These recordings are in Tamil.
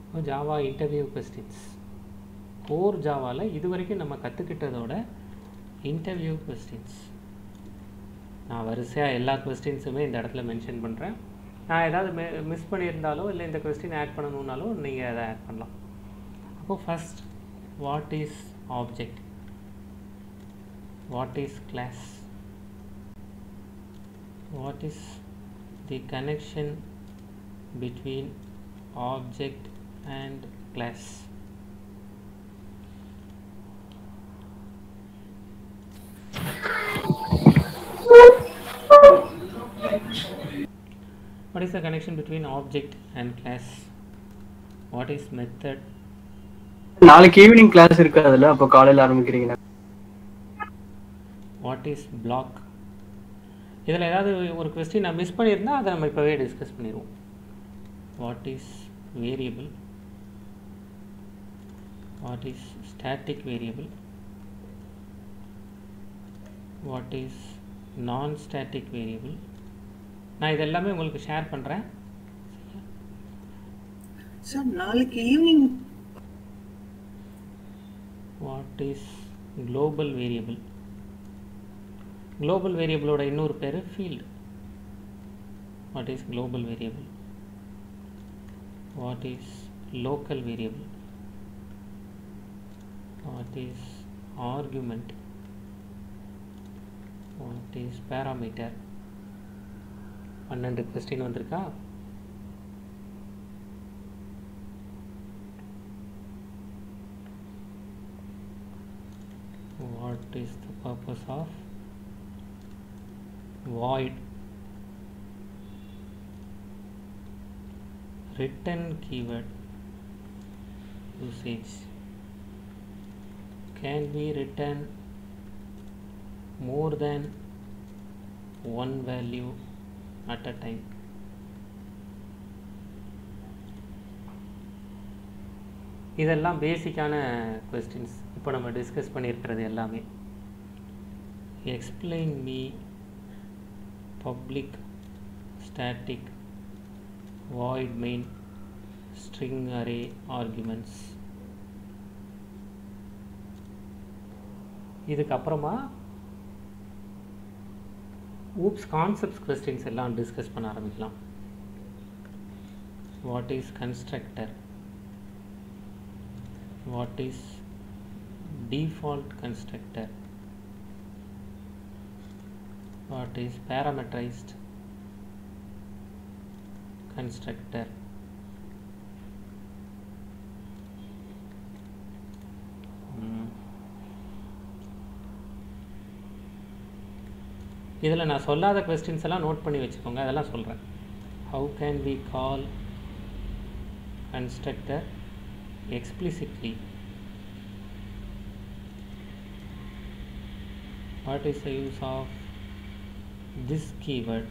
ஜாவா இன்டர்வியூ கொஸ்டின்ஸ் கோர் ஜாவாவில் இது வரைக்கும் நம்ம கற்றுக்கிட்டதோட இன்டர்வியூ கொஸ்டின்ஸ். நான் வரிசையாக எல்லா கொஸ்டின்ஸுமே இந்த இடத்துல மென்ஷன் பண்ணுறேன். நான் ஏதாவது மிஸ் பண்ணியிருந்தாலோ இல்லை இந்த கொஸ்டின் ஆட் பண்ணணுன்னாலும் நீங்கள் அதை ஆட் பண்ணலாம். அப்போது first, what is object, what is class, what is the connection between object and class? What is the connection between object and class? What is method? நாளைக்கு ஈவினிங் கிளாஸ் இருக்கு, அதுல அப்போ காலையில ஆரம்பிக்கிறீங்க. What is block? இதில் ஏதாவது ஒரு கொஸ்டின் நான் மிஸ் பண்ணியிருந்தால் அதை நம்ம இப்போவே டிஸ்கஸ் பண்ணிடுவோம். What is variable, what is static variable, what is non static variable. நான் இதெல்லாமே உங்களுக்கு ஷேர் பண்ணுறேன் சார். நாளைக்கு evening what is global variable, global வேரியபிளோட இன்னொரு பேர் field. What is global variable, what is local variable, what is argument, what is parameter. 12 question வந்திருக்கா? What is the purpose of void, return keyword usage, can we return more than one value at a time. இதெல்லாம் பேசிக்கான கொஸ்டின்ஸ். இப்போ நம்ம டிஸ்கஸ் பண்ணியிருக்கிறது எல்லாமே. explain me public static void main string array arguments. இதுக்கப்புறமா ஊப்ஸ் கான்செப்ட்ஸ் கொஸ்டின்ஸ் எல்லாம் டிஸ்கஸ் பண்ண ஆரம்பிக்கலாம். What is constructor, what is default constructor, what is parameterized constructor, இதில் நான் சொல்லாத கொஸ்டின்ஸ் எல்லாம் நோட் பண்ணி வச்சுக்கோங்க, அதெல்லாம் சொல்கிறேன். how can we call constructor explicitly, what is the use of this keyword,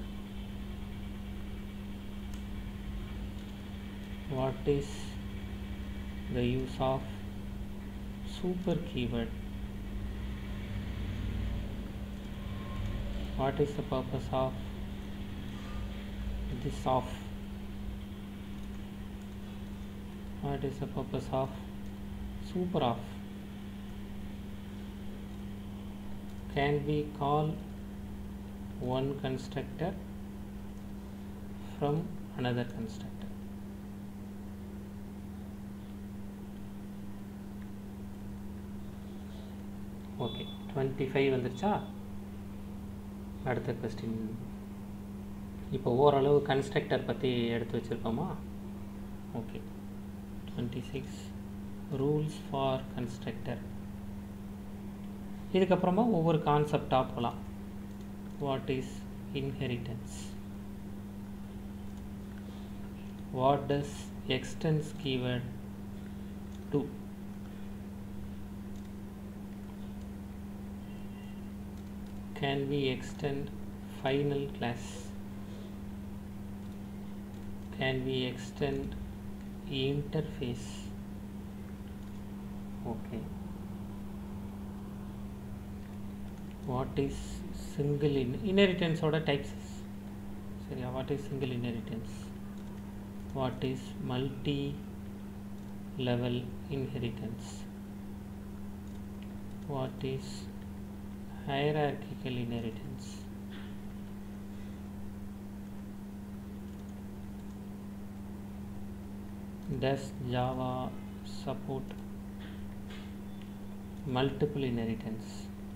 what is the use of super keyword, what is the purpose of this off, what is the purpose of super off, can we call one constructor from another constructor. Okay, 25 வந்துருச்சா? அடுத்த கொஸ்டின். இப்போ ஓரளவு கன்ஸ்ட்ரக்டர் பற்றி எடுத்து வச்சுருக்கோமா? Okay, 26 rules for constructor. இதுக்கப்புறமா ஒவ்வொரு கான்செப்டாக போகலாம். What is inheritance? What does extends keyword do? Can we extend final class? Can we extend interface? Okay. What is single inheritance order types? Sorry, what is single inheritance? What is multi level inheritance? What is hierarchical inheritance? Does Java support multiple inheritance?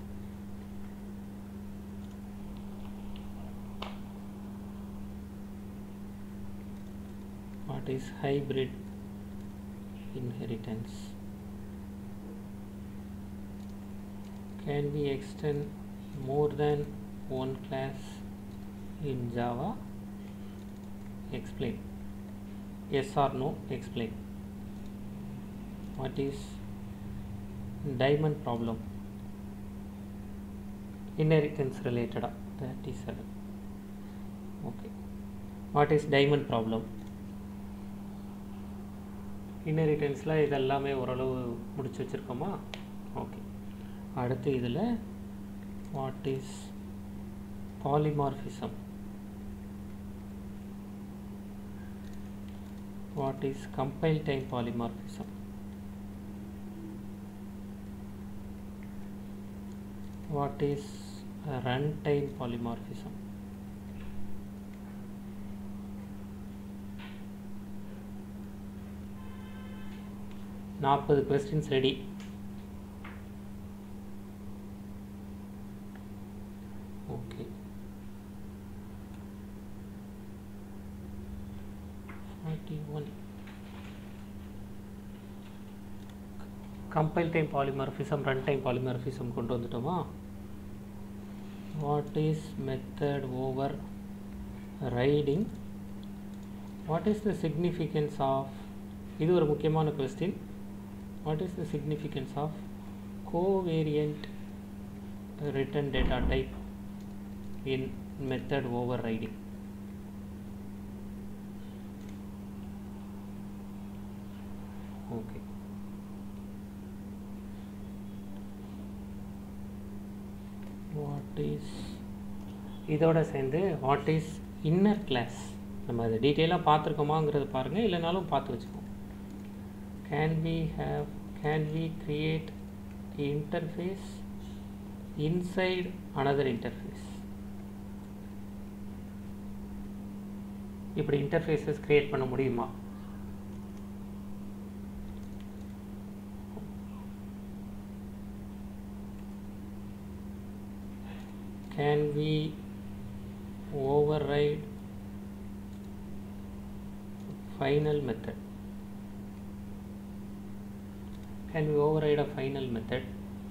What is hybrid inheritance? Can we extend more than one class in Java? Explain. Yes or no? Explain. What is diamond problem? Inheritance related. 37. Okay. What is diamond problem? இன்ஹெரிட்டன்ஸில் இதெல்லாமே ஓரளவு முடிச்சு வச்சுருக்கோமா? ஓகே. அடுத்து இதில் what is polymorphism? What is compile time polymorphism? What is run time polymorphism? நாற்பது questions ready. Okay. 41. Compile time polymorphism, run time polymorphism கொண்டு வந்துட்டோமா? What is method overriding? What is the significance of, இது ஒரு முக்கியமான question. What is the significance of covariant return data type in method overriding? Okay. What is, இதோட சேர்ந்து what is inner class? நம்ம அதை டீட்டெயிலாக பார்த்துருக்கோமாங்கிறது பாருங்கள், இல்லைனாலும் பார்த்து வச்சுக்கோங்க. Can we create interface inside another interface? இப்படி interfaces create பண்ண முடியுமா? Can we override final method? Can we override a final method?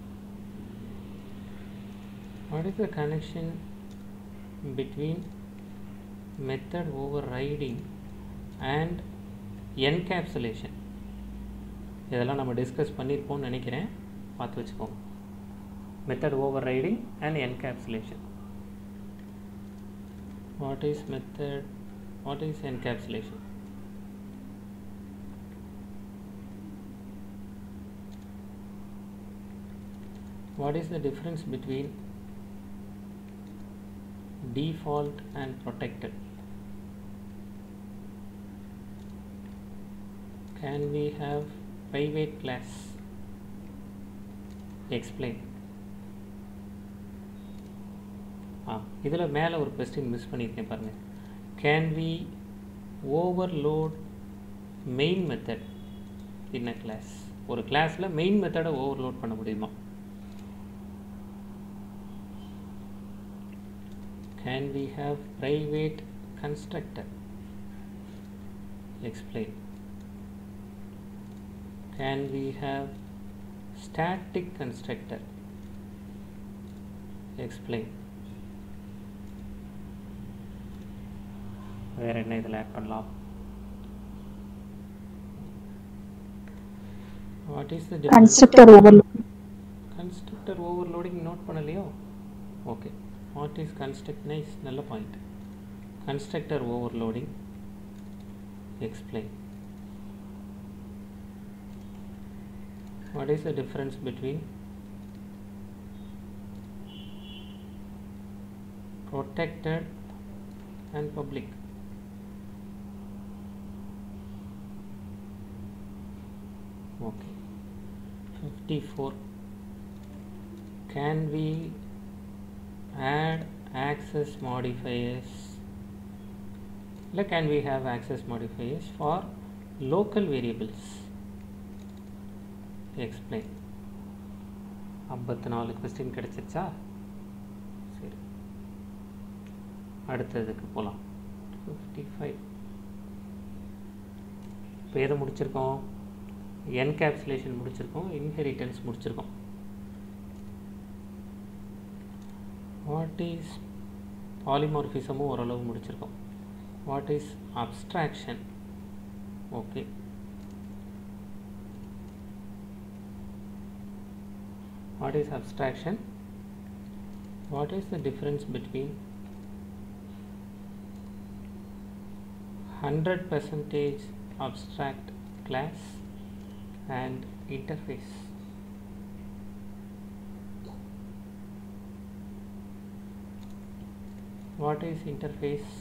What is the connection between method overriding and encapsulation? இதெல்லாம் நம்ம டிஸ்கஸ் பண்ணியிருப்போம்னு நினைக்கிறேன், பார்த்து வச்சுக்கோங்க. Method overriding and encapsulation. What is method? What is encapsulation? What is the difference between default and protected? Can we have private class? Explain. இதில் மேலே ஒரு கொஸ்டின் மிஸ் பண்ணியிருக்கேன் பாருங்கள். Can we overload main method in a class? ஒரு கிளாஸில் மெயின் மெத்தடை ஓவர்லோட் பண்ண முடியுமா? Can we have private constructor? Explain. Can we have static constructor? Explain. வேற என்ன இதில் ஆட் பண்ணலாம்? What is the difference? Constructor overloading. Constructor overloading note பண்ணலையோ? Okay. What is construct? Nice, நல்ல point. Constructor overloading. Explain. What is the difference between protected and public? Okay. 54. Can we add access modifiers? Like, can we have access modifiers for local variables? Explain. 54 question கிடைச்சிருச்சா? சரி, அடுத்ததுக்கு போகலாம். 55. இப்போ எதை முடிச்சிருக்கோம்? என்கேப்சுலேஷன் முடிச்சிருக்கோம், இன்ஹெரிட்டன்ஸ் முடிச்சிருக்கோம். வாட் இஸ் பாலிமார்ஃபிசமும் ஓரளவு முடிச்சிருக்கோம். What is abstraction? Okay. What is abstraction? What is the difference between 100% abstract class and interface? What is interface?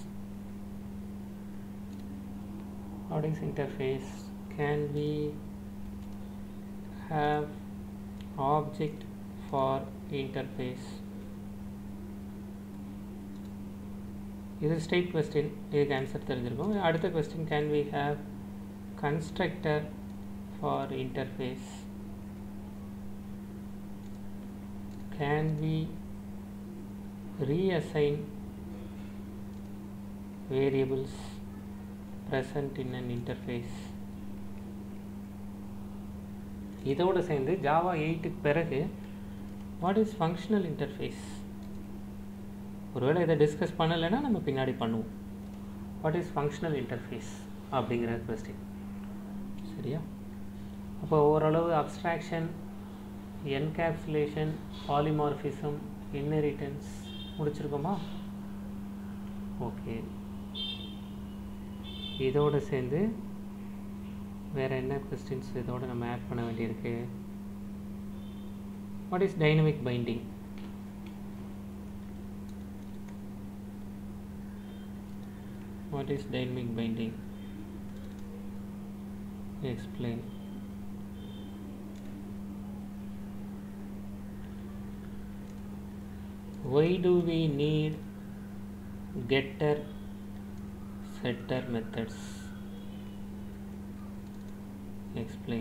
What is interface? Can we have object for interface? இது ஸ்டேட் கொஸ்டின், இதுக்கு ஆன்சர் தெரிஞ்சிருக்கும். அடுத்த question, can we have constructor for interface? Can we reassign variables present in an interface? இதோடு சேர்ந்து ஜாவா 8க்கு பிறகு வாட் இஸ் ஃபங்க்ஷனல் இன்டர்ஃபேஸ்? ஒருவேளை இதை டிஸ்கஸ் பண்ணலைன்னா நம்ம பின்னாடி பண்ணுவோம். வாட் இஸ் ஃபங்க்ஷனல் இன்டர்ஃபேஸ் அப்படிங்கிற கொஸ்டின். சரியா? அப்போ ஓரளவு அப்ஸ்ட்ராக்ஷன், என்கேப்சுலேஷன், பாலிமார்ஃபிசம், இன்ஹெரிட்டன்ஸ் முடிச்சிருக்கோமா? ஓகே. இதோடு சேர்ந்து வேறு என்ன கொஸ்டின்ஸ் இதோடு நம்ம ஆட் பண்ண வேண்டியிருக்கு? What is dynamic binding? What is dynamic binding? Explain. Why do we need getter setter methods? Explain.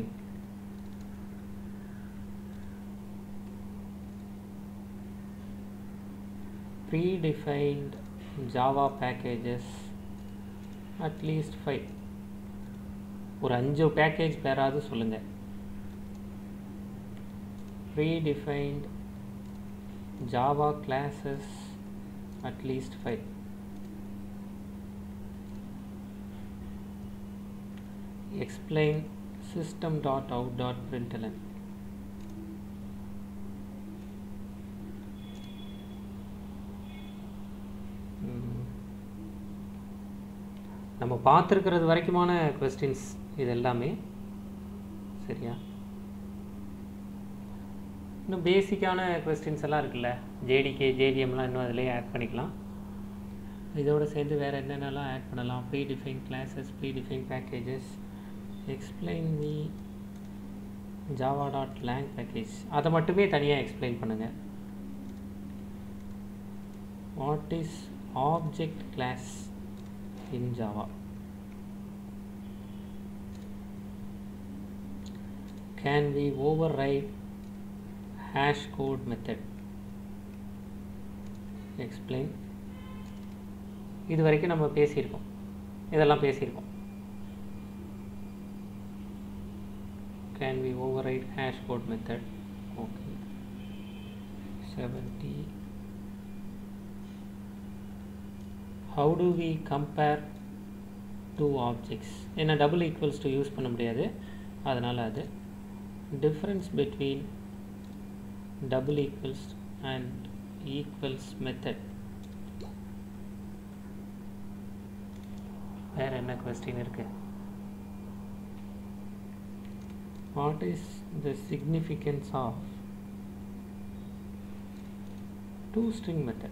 Predefined Java packages at least 5. ஒரு 5 பேக்கேஜ் பேராது சொல்லுங்க. Predefined Java classes at least 5. Explain system.out.println. நம்ம பார்த்துருக்கிறது வரைக்குமான கொஸ்டின்ஸ் இது எல்லாமே. சரியா? இன்னும் பேசிக்கான கொஸ்டின்ஸ் எல்லாம் இருக்குல்ல, ஜேடிகே, ஜேடிஎம்லாம் இன்னும் அதிலே ஆட் பண்ணிக்கலாம். இதோடு சேர்ந்து வேறு என்னென்னலாம் ஆட் பண்ணலாம்? Predefined classes, predefined packages, explain the java.lang package, அதை மட்டுமே தனியாக எக்ஸ்பிளைன் பண்ணுங்கள். What is object class in Java? Can we override hash code method? Explain. இது வரைக்கும் நம்ம பேசியிருக்கோம், இதெல்லாம் பேசியிருக்கோம். Can we override hash code method? Okay. 70. How do we compare two objects? என்ன double equals to யூஸ் பண்ண முடியாது, அதனால் அது difference between double equals and equals method. வேற என்ன கொஸ்டின் இருக்கு? What is the significance of toString method?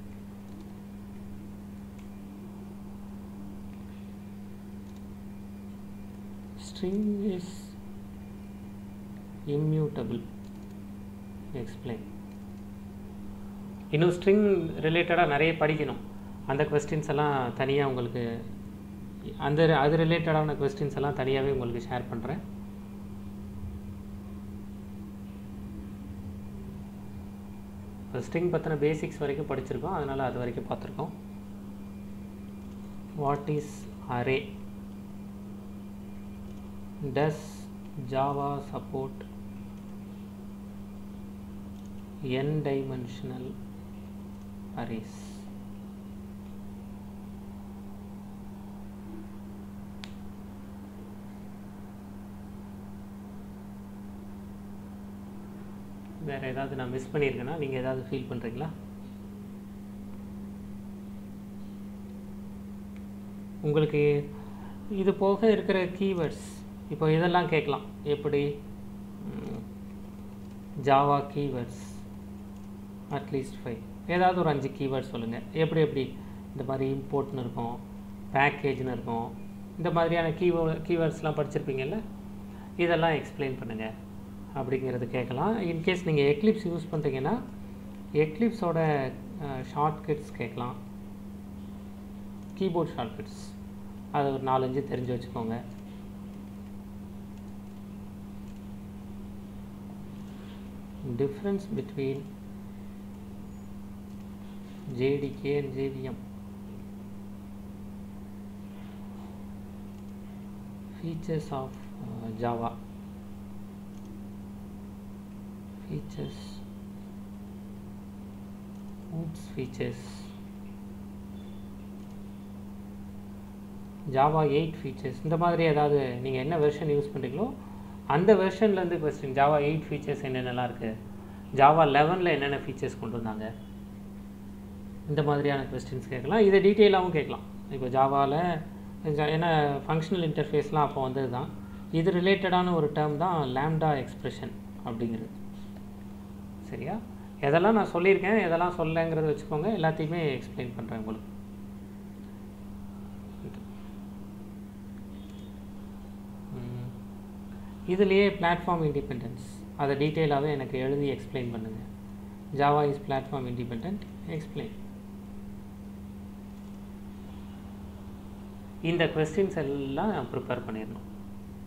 String is immutable explain. இன்னும் ஸ்ட்ரிங் ரிலேட்டடாக நிறைய படிக்கணும். அந்த கொஸ்டின்ஸ் எல்லாம் தனியாக உங்களுக்கு அது ரிலேட்டடான கொஸ்டின்ஸ் எல்லாம் தனியாகவே உங்களுக்கு ஷேர் பண்ணுறேன். ஸ்ட்ரிங் பற்றின பேசிக்ஸ் வரைக்கும் படிச்சிருக்கோம், அதனால் அது வரைக்கும் பார்த்துருக்கோம். What is array? Does Java support n dimensional arrays? வேறு ஏதாவது நான் மிஸ் பண்ணியிருக்கேன்னா நீங்கள் ஏதாவது ஃபீல் பண்ணுறீங்களா? உங்களுக்கு இது போக இருக்கிற கீவேர்ட்ஸ் இப்போ இதெல்லாம் கேட்கலாம். எப்படி ஜாவா கீவேர்ட்ஸ் அட்லீஸ்ட் 5, ஏதாவது ஒரு 5 கீவேர்ட்ஸ் சொல்லுங்கள். எப்படி இந்த மாதிரி இம்போர்ட்னு இருக்கும், பேக்கேஜ்னு இருக்கும், இந்த மாதிரியான கீவேர்ட்ஸ்லாம் படிச்சிருப்பீங்கல்ல, இதெல்லாம் எக்ஸ்பிளைன் பண்ணுங்கள் அப்படிங்கிறது கேட்கலாம். இன்கேஸ் நீங்கள் எக்லிப்ஸ் யூஸ் பண்ணுறீங்கன்னா எக்லிப்ஸோட ஷார்ட்கட்ஸ் கேட்கலாம். கீபோர்ட் ஷார்ட்கட்ஸ் அது ஒரு 4-5 தெரிஞ்சு வச்சுக்கோங்க. Difference between JDK and JVM. Features of Java. Features. Oops, features. Java 8 features. இந்த மாதிரி ஏதாவது நீங்கள் என்ன வெர்ஷன் யூஸ் பண்ணுறீங்களோ அந்த வெர்ஷன்லேருந்து கொஸ்டின். ஜாவா 8 ஃபீச்சர்ஸ் என்னென்னலாம் இருக்குது, ஜாவா 11 என்னென்ன ஃபீச்சர்ஸ் கொண்டு வந்தாங்க, இந்த மாதிரியான கொஸ்டின்ஸ் கேட்கலாம். இதை டீட்டெயிலாகவும் கேட்கலாம். இப்போ ஜாவாவில் ஏன்னா ஃபங்க்ஷனல் இன்டர்ஃபேஸ்லாம் அப்போ வந்தது தான். இது ரிலேட்டடான ஒரு டேர்ம் தான் லாம்டா எக்ஸ்பிரஷன் அப்படிங்கிறது. சரியா? எதெல்லாம் நான் சொல்லியிருக்கேன், எதெல்லாம் சொல்லங்கிறத வச்சுக்கோங்க. எல்லாத்தையுமே எக்ஸ்பிளைன் பண்ணுறேன் உங்களுக்கு. இதுலேயே பிளாட்ஃபார்ம் இண்டிபெண்டன்ஸ் அதை டீட்டெயிலாகவே எனக்கு எழுதி எக்ஸ்பிளைன் பண்ணுங்கள். Java is platform independent, explain. இந்த கொஸ்டின்ஸ் எல்லாம் ப்ரிப்பேர் பண்ணிடணும்.